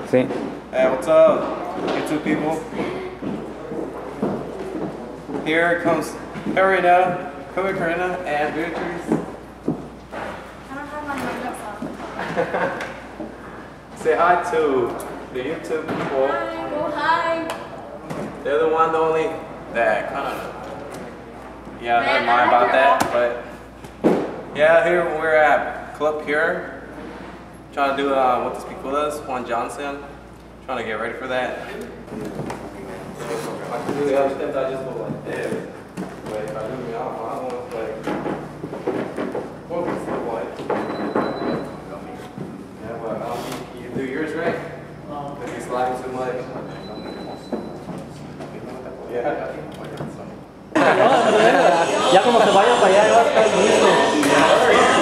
Sí. Hey, what's up, YouTube people? Here comes Karina, Karina, and Beatrice. I don't have my notes on. Say hi to the YouTube people. Hi, oh hi. They're the one, the only that kind of, yeah, Man, never mind I like about your that. But yeah, here we're at Club Pure, trying to do what to speak with us, Juan Johnson. Trying to get ready for that. If I can do the other steps, I just go like this. But if I do the other one, I want to like, what was it like? Yeah, but you do yours right? If you slide too much. Yeah. Ya como se vaya para allá, ya va a estar listo.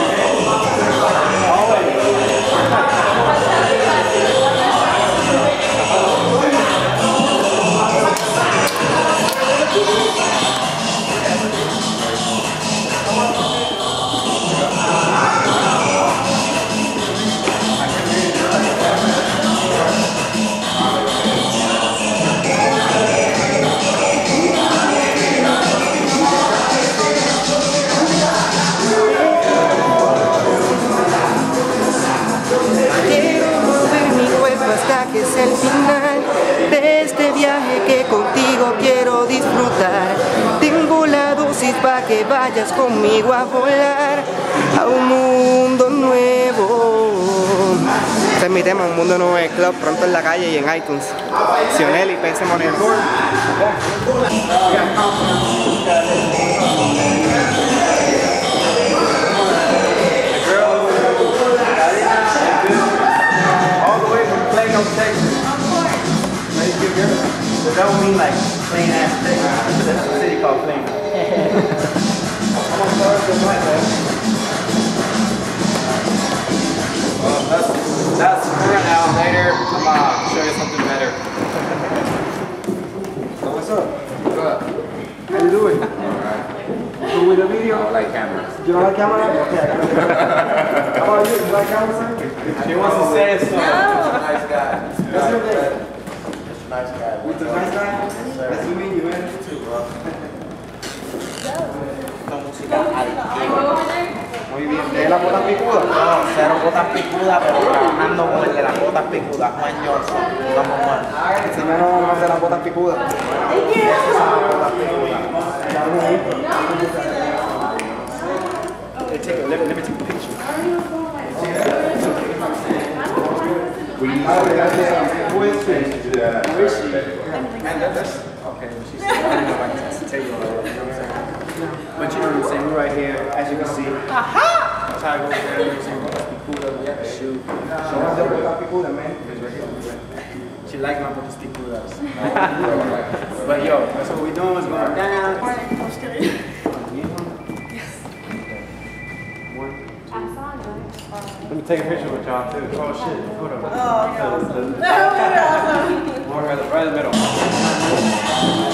Que es el final de este viaje que contigo quiero disfrutar. Tengo la dosis para que vayas conmigo a volar a un mundo nuevo. Este es mi tema, Un Mundo Nuevo en el Club, pronto en la calle y en iTunes. Sionelli, PC Money Tour. Texas. But that don't mean like plain ass Texas. That's a city called Plain. I'm on Thursday night, man. That's for now. Later, I'm gonna show you something better. So what's up? What's up? How you doing? Alright. Good with the video? I like cameras. You don't like camera? Okay. How about you? You like camera? She wants to say so. No. Nice guy. What's your name? Nice guy. What's the nice guy? Nice to meet you, man. You too, bro. Muy bien. ¿De las botas picudas? No, cero botas picudas, pero trabajando con el de las botas picudas, Juan Johnson. Vamos, Juan. Enséñanos más de las botas picudas. Hey, let me take a picture. Who is she? Who is she? Okay, she's I don't know if I can tell you all that, you know what I'm saying? But you know what I'm saying, we're right here, as you can see. That's how it goes down, you know what I'm saying? Botas picudas, we have to shoot. Show us the botas picudas, man. It's right here. She likes my botas picudas. But yo, that's what we're doing, it's going down. Let me take a picture with y'all too. Oh shit, hold on. Oh, Right in the middle.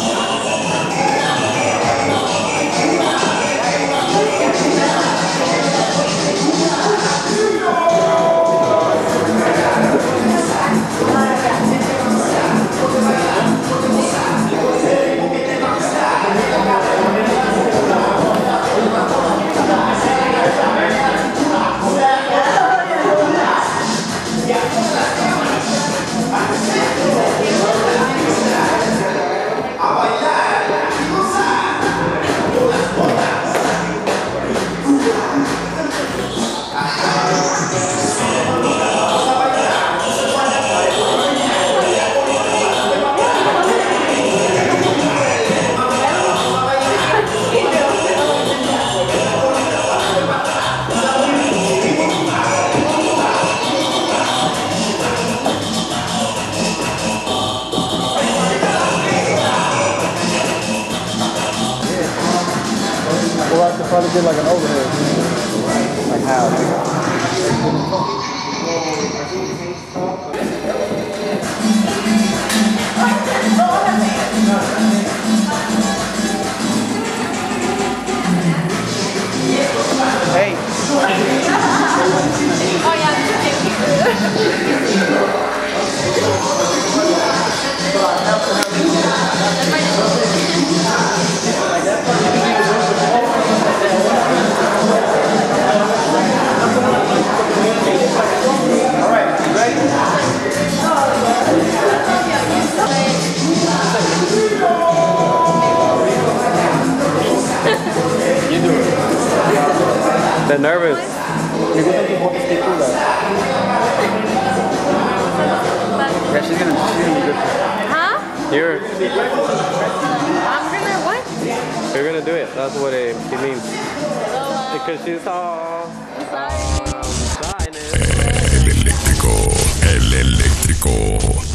Or I could probably get like an overhead. Like how? Oh yeah, thank you. They're nervous. Me gustan tus fotos picudas. Yeah, she's gonna be good. Huh? You're I'm gonna what? You're gonna do it. That's what it means. Because she's all shyness. El eléctrico, el eléctrico.